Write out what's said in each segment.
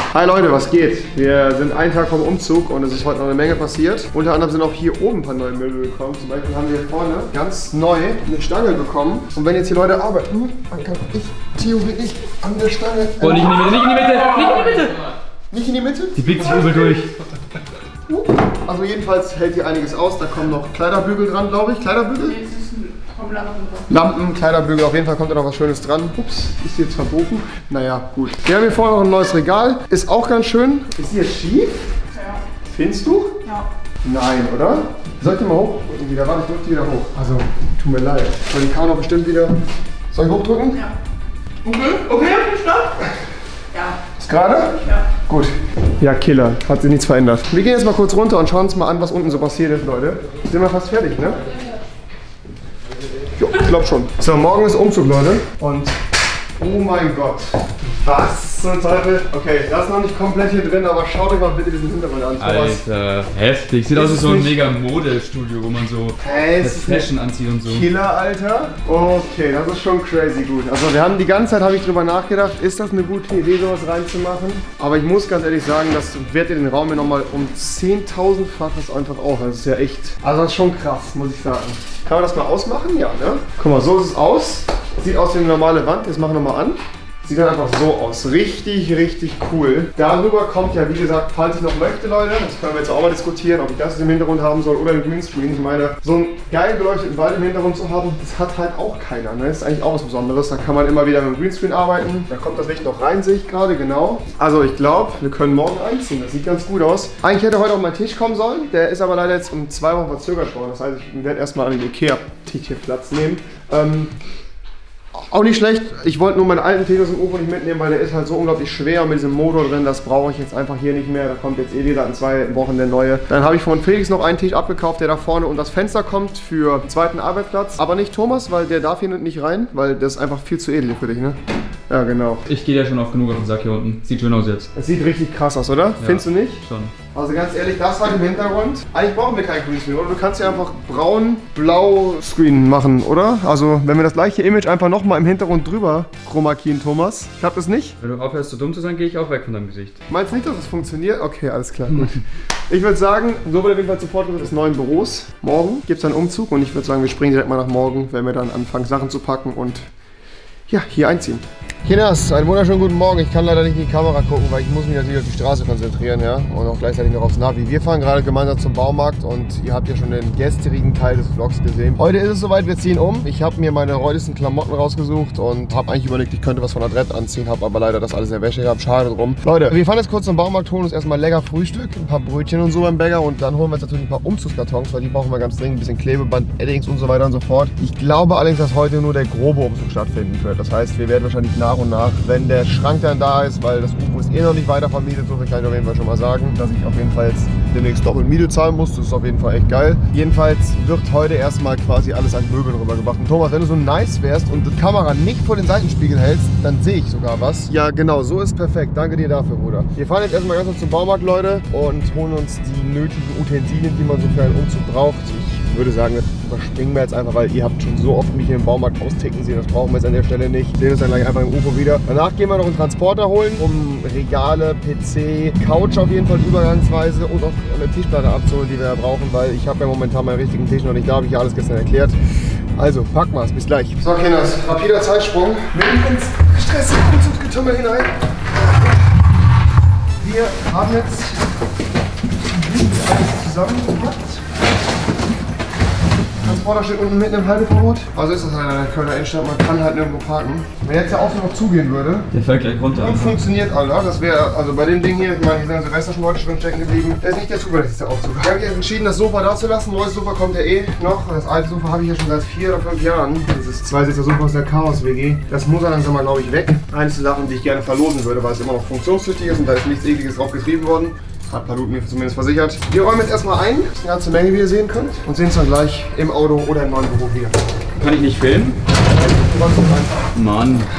Hi Leute, was geht? Wir sind einen Tag vom Umzug und es ist heute noch eine Menge passiert. Unter anderem sind auch hier oben ein paar neue Möbel gekommen. Zum Beispiel haben wir hier vorne ganz neu eine Stange bekommen. Und wenn jetzt hier Leute arbeiten, dann kann ich theoretisch an der Stange... Oh, nicht in die Mitte, nicht in die Mitte, nicht in die Mitte! Nicht in die Mitte? Die biegt sich übel durch. Also jedenfalls hält hier einiges aus. Da kommen noch Kleiderbügel dran, glaube ich. Kleiderbügel? Lampen, Kleiderbügel, auf jeden Fall kommt da noch was Schönes dran. Ups, ist jetzt verbogen. Naja, gut. Wir haben hier vorne noch ein neues Regal. Ist auch ganz schön. Ist die jetzt schief? Ja. Findest du? Ja. Nein, oder? Soll ich die mal hochdrücken wieder? Warte, ich drücke die wieder hoch. Also, tut mir leid. Weil die kann doch bestimmt wieder... Soll ich hochdrücken? Ja. Okay, stopp. Ja. Ist gerade? Ja. Gut. Ja, Killer. Hat sich nichts verändert. Wir gehen jetzt mal kurz runter und schauen uns mal an, was unten so passiert ist, Leute. Sind wir fast fertig, ne? Jo, ich glaube schon. So, morgen ist Umzug, Leute. Und oh mein Gott. Was zum Teufel? Okay, das ist noch nicht komplett hier drin, aber schaut euch mal bitte diesen Hintergrund an. Alter, heftig. Sieht aus wie so ein mega Modestudio, wo man so Fashion anzieht und so. Killer, Alter. Okay, das ist schon crazy gut. Also wir haben die ganze Zeit, habe ich drüber nachgedacht, ist das eine gute Idee, sowas reinzumachen? Aber ich muss ganz ehrlich sagen, das wertet den Raum hier nochmal um 10.000-faches einfach auf. Das ist ja echt, also das ist schon krass, muss ich sagen. Kann man das mal ausmachen? Ja, ne? Guck mal, so ist es aus. Sieht aus wie eine normale Wand. Jetzt machen wir nochmal an. Sieht dann einfach so aus. Richtig, richtig cool. Darüber kommt ja, wie gesagt, falls ich noch möchte, Leute, das können wir jetzt auch mal diskutieren, ob ich das im Hintergrund haben soll oder den Greenscreen. Ich meine, so einen geil beleuchteten Wald im Hintergrund zu haben, das hat halt auch keiner. Ne? Das ist eigentlich auch was Besonderes. Da kann man immer wieder mit dem Greenscreen arbeiten. Da kommt das Licht noch rein, sehe ich gerade, genau. Also ich glaube, wir können morgen einziehen. Das sieht ganz gut aus. Eigentlich hätte heute auch mein Tisch kommen sollen. Der ist aber leider jetzt um 2 Wochen verzögert worden. Das heißt, ich werde erstmal an den Ikea-Tisch hier Platz nehmen. Auch nicht schlecht. Ich wollte nur meinen alten Tisch aus dem UFO nicht mitnehmen, weil der ist halt so unglaublich schwer mit diesem Motor drin. Das brauche ich jetzt einfach hier nicht mehr. Da kommt jetzt eh wieder in 2 Wochen der neue. Dann habe ich von Felix noch einen Tisch abgekauft, der da vorne um das Fenster kommt für den zweiten Arbeitsplatz. Aber nicht Thomas, weil der darf hier nicht rein, weil das ist einfach viel zu edel für dich, ne? Ja, genau. Ich gehe ja schon oft genug auf den Sack hier unten. Sieht schön aus jetzt. Es sieht richtig krass aus, oder? Ja, findest du nicht? Schon. Also ganz ehrlich, das halt im Hintergrund. Eigentlich brauchen wir keinen Greenscreen, oder? Du kannst ja einfach braun-blau Screen machen, oder? Also wenn wir das gleiche Image einfach nochmal im Hintergrund drüber chromakieren, Thomas. Klappt das nicht? Wenn du aufhörst so dumm zu sein, gehe ich auch weg von deinem Gesicht. Meinst du nicht, dass das funktioniert? Okay, alles klar, gut. Ich würde sagen, so wird auf jeden Fall sofort des neuen Büros. Morgen gibt es einen Umzug und ich würde sagen, wir springen direkt mal nach morgen, wenn wir dann anfangen, Sachen zu packen und ja, hier einziehen. Kinders, einen wunderschönen guten Morgen. Ich kann leider nicht in die Kamera gucken, weil ich muss mich natürlich auf die Straße konzentrieren, ja, und auch gleichzeitig noch aufs Navi. Wir fahren gerade gemeinsam zum Baumarkt und ihr habt ja schon den gestrigen Teil des Vlogs gesehen. Heute ist es soweit, wir ziehen um. Ich habe mir meine räudigsten Klamotten rausgesucht und habe eigentlich überlegt, ich könnte was von Adrett anziehen, habe aber leider das alles in der Wäsche gehabt. Schade drum. Leute, wir fahren jetzt kurz zum Baumarkt, holen uns erstmal lecker Frühstück, ein paar Brötchen und so beim Bäcker und dann holen wir uns natürlich ein paar Umzugskartons, weil die brauchen wir ganz dringend, ein bisschen Klebeband, Eddings und so weiter und so fort. Ich glaube allerdings, dass heute nur der grobe Umzug stattfinden wird. Das heißt, wir werden wahrscheinlich nach und nach, wenn der Schrank dann da ist, weil das UFO ist eh noch nicht weiter vermietet, so viel kann ich auf jeden Fall schon mal sagen, dass ich auf jeden Fall jetzt demnächst doppelt Miete zahlen muss. Das ist auf jeden Fall echt geil. Jedenfalls wird heute erstmal quasi alles an Möbeln rübergebracht. Und Thomas, wenn du so nice wärst und die Kamera nicht vor den Seitenspiegel hältst, dann sehe ich sogar was. Ja, genau, so ist perfekt. Danke dir dafür, Bruder. Wir fahren jetzt erstmal ganz kurz zum Baumarkt, Leute, und holen uns die nötigen Utensilien, die man so für einen Umzug braucht. Ich würde sagen, das überspringen wir jetzt einfach, weil ihr habt schon so oft mich hier im Baumarkt austicken sehen. Das brauchen wir jetzt an der Stelle nicht. Sehen uns dann gleich einfach im UFO wieder. Danach gehen wir noch einen Transporter holen, um Regale, PC, Couch auf jeden Fall übergangsweise und auch eine Tischplatte abzuholen, die wir ja brauchen, weil ich habe ja momentan meinen richtigen Tisch noch nicht da, habe ich ja alles gestern erklärt. Also, packen wir's, bis gleich. So, Kinders, rapider Zeitsprung. Mitten ins stressige Umzugsgetümmel hinein. Wir haben jetzt alles zusammengepackt. Transporter steht unten mitten im Halteverbot. Also ist das halt in der Kölner Innenstadt, man kann halt nirgendwo parken. Wenn jetzt der Aufzug noch zugehen würde, der fällt gleich runter. Und funktioniert, Alter. Das wäre, also bei dem Ding hier, ich meine, hier sind Silvester schon Leute stecken geblieben. Der ist nicht der zuverlässigste Aufzug. Ich habe jetzt entschieden, das Sofa da zu lassen. Neues Sofa kommt ja eh noch. Das alte Sofa habe ich ja schon seit 4 oder 5 Jahren. Dieses 2-Sitzer Sofa aus der Chaos-WG. Das muss dann langsam mal, glaube ich, weg. Eines der Sachen, die ich gerne verlosen würde, weil es immer noch funktionstüchtig ist und da ist nichts Ekliges drauf getrieben worden. Hat Paluten mir zumindest versichert. Wir räumen jetzt erstmal ein, das ist eine ganze Menge, wie ihr sehen könnt. Und sehen uns dann gleich im Auto oder im neuen Büro wieder. Kann ich nicht filmen? Mann.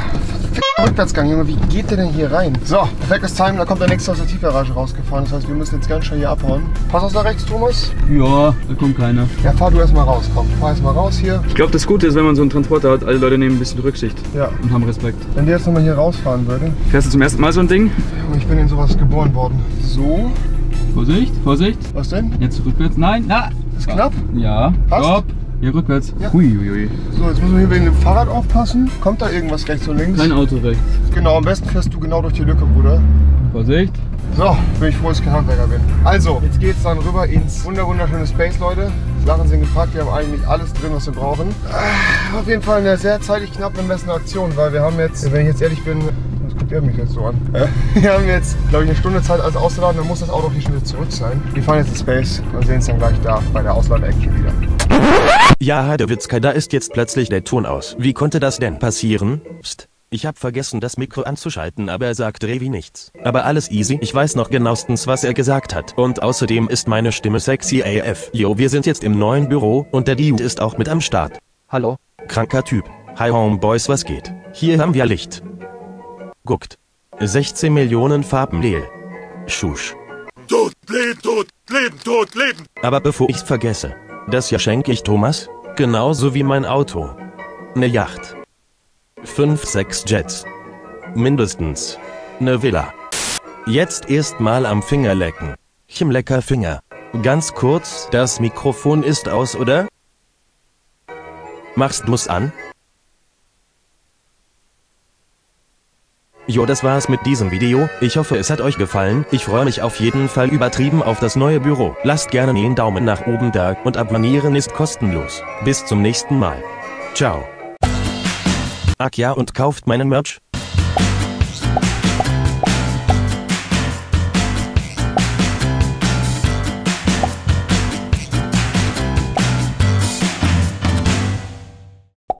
Rückwärtsgang, Junge, wie geht der denn hier rein? So, perfektes Timing, da kommt der nächste aus der Tiefgarage rausgefahren. Das heißt, wir müssen jetzt ganz schnell hier abhauen. Pass aus da rechts, Thomas. Ja, da kommt keiner. Ja, fahr du erstmal raus, komm. Fahr erstmal raus hier. Ich glaube, das Gute ist, wenn man so einen Transporter hat, alle Leute nehmen ein bisschen Rücksicht. Ja. Und haben Respekt. Wenn der jetzt nochmal hier rausfahren würde. Fährst du zum ersten Mal so ein Ding? Ich bin in sowas geboren worden. So. Vorsicht, Vorsicht. Was denn? Jetzt rückwärts. Nein, na. Ist knapp? Ja. Passt? Stopp. Hier rückwärts. Ja. Huiuiui. So, jetzt müssen wir hier wegen dem Fahrrad aufpassen. Kommt da irgendwas rechts und links? Kein Auto rechts. Genau, am besten fährst du genau durch die Lücke, Bruder. Vorsicht. So, bin ich froh, dass ich kein Handwerker bin. Also, jetzt geht's dann rüber ins wunderschöne Space, Leute. Sachen sind gepackt, wir haben eigentlich alles drin, was wir brauchen. Auf jeden Fall eine sehr zeitlich knapp bemessene Aktion, weil wir haben jetzt, wenn ich jetzt ehrlich bin, was guckt er mich jetzt so an? Wir haben jetzt, glaube ich, eine Stunde Zeit, alles auszuladen, dann muss das Auto hier schon wieder zurück sein. Wir fahren jetzt in Space und sehen uns dann gleich da bei der Auslade-Action wieder. Ja, Heidewitzka, da ist jetzt plötzlich der Ton aus. Wie konnte das denn passieren? Psst. Ich hab vergessen, das Mikro anzuschalten, aber er sagt Revi nichts. Aber alles easy, ich weiß noch genauestens, was er gesagt hat. Und außerdem ist meine Stimme sexy AF. Jo, wir sind jetzt im neuen Büro und der Dude ist auch mit am Start. Hallo? Kranker Typ. Hi Homeboys, was geht? Hier haben wir Licht. Guckt. 16 Millionen Farben Leel. Schusch. Tot, leben. Aber bevor ich's vergesse, das hier schenke ich Thomas, genauso wie mein Auto. Ne Yacht. 5, 6 Jets. Mindestens. Ne Villa. Jetzt erstmal am Finger lecken. Lecker Finger. Ganz kurz, das Mikrofon ist aus, oder? Machst du's an? Jo, das war's mit diesem Video. Ich hoffe, es hat euch gefallen. Ich freue mich auf jeden Fall übertrieben auf das neue Büro. Lasst gerne einen Daumen nach oben da und abonnieren ist kostenlos. Bis zum nächsten Mal. Ciao. Ach ja, und kauft meinen Merch.